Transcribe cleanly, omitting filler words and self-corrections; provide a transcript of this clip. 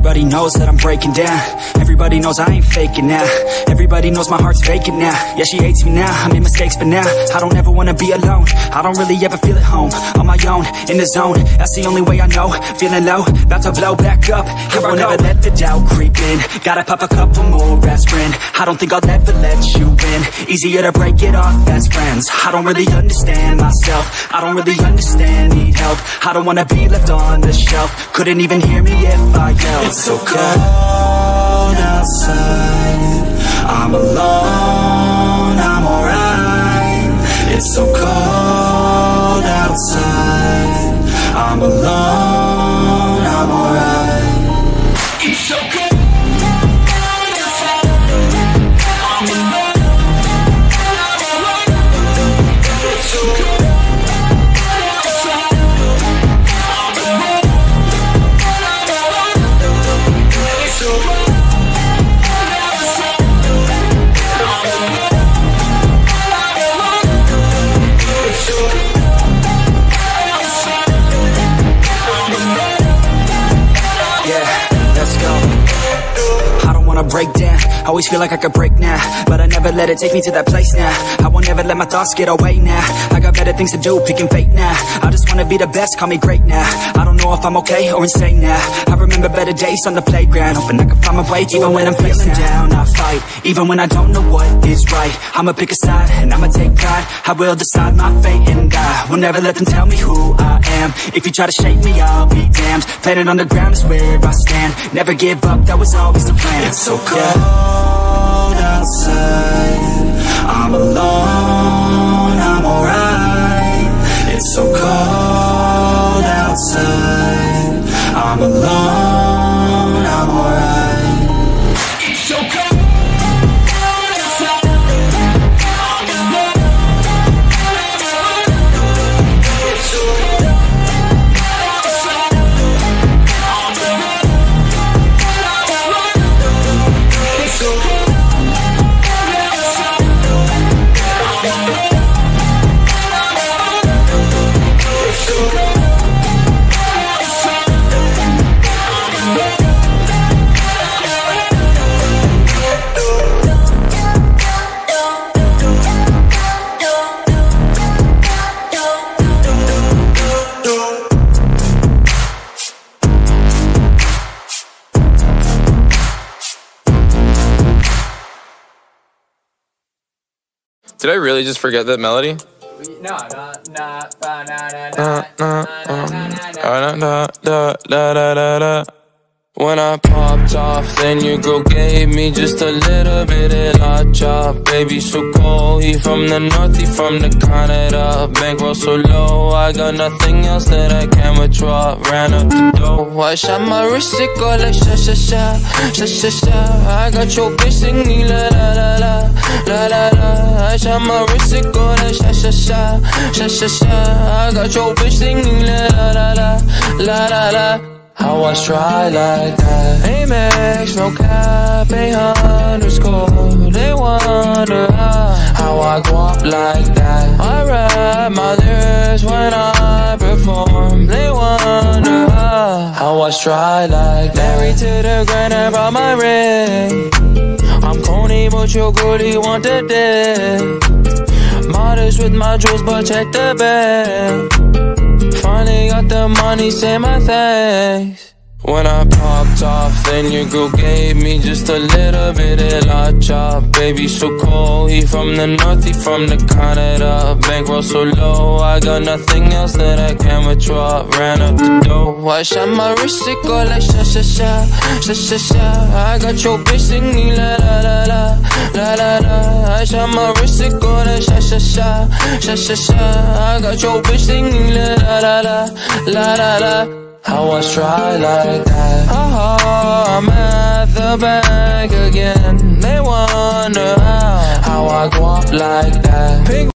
Everybody knows that I'm breaking down. Everybody knows I ain't faking now. Everybody knows my heart's vacant now. Yeah, she hates me now, I made mistakes, but now I don't ever wanna be alone. I don't really ever feel at home. On my own, in the zone, that's the only way I know. Feeling low, about to blow back up. Here I won't ever let the doubt creep in. Gotta pop a couple more aspirin. I don't think I'll ever let you in. Easier to break it off as friends. I don't really understand myself. I don't really understand, need help. I don't wanna be left on the shelf. Couldn't even hear me if I yelled. It's so cold outside, I'm alone, I'm alright. It's so cold outside, I'm alone, I'm alright. It's so cold. Break down, always feel like I could break now, but I never let it take me to that place now. I won't ever let my thoughts get away now. I got better things to do, picking fate now. I just wanna be the best, call me great now. I don't know if I'm okay or insane now. I remember better days on the playground, hoping I can find my way even when I'm feeling down. I fight, even when I don't know what is right. I'ma pick a side, and I'ma take pride. I will decide my fate and I will never let them tell me who I am. If you try to shake me, I'll be damned. Planet on the ground is where I stand. Never give up, that was always the plan. It's so cold outside, I'm alone, I'm alright. It's so cold outside, I'm alone, I'm alright. It's so cold. Did I really just forget that melody? When I popped off, then your girl gave me just a little bit of la chop. Baby, so cold, he from the north, he from the Canada. Bankroll so low, I got nothing else that I can withdraw. Ran up the dough, I shot my wrist, it go like sha sha sha, sha sha sha. I got your bitch singing la la la la, la la la. I shot my wrist, it go like sha sha sha, sha sha sha. I got your bitch singing la la la la, la la la. I was try like that. Amex, no cap, _. They wonder how I go up like that. I rap my lyrics when I perform. They wonder how I try like that. Married to the grind, I brought my ring. I'm corny, but your girlie want the dick. Modest with my jewels, but check the bag. Finally got the money, say my thanks. When I popped off, then your girl gave me just a little bit of la chop. Baby, so cold, he from the north, he from the Canada. Bankroll so low, I got nothing else that I can withdraw. Ran up the dough, I shot my wrist, it go like sha sha sha, sha sha sha. I got your bitch singing la la la la, la la la. I shot my wrist, it go like sha sha sha, sha sha sha. I got your bitch singing la la la la, la la la. I was try like that. I'm at the bank again. They wonder how I go up like that.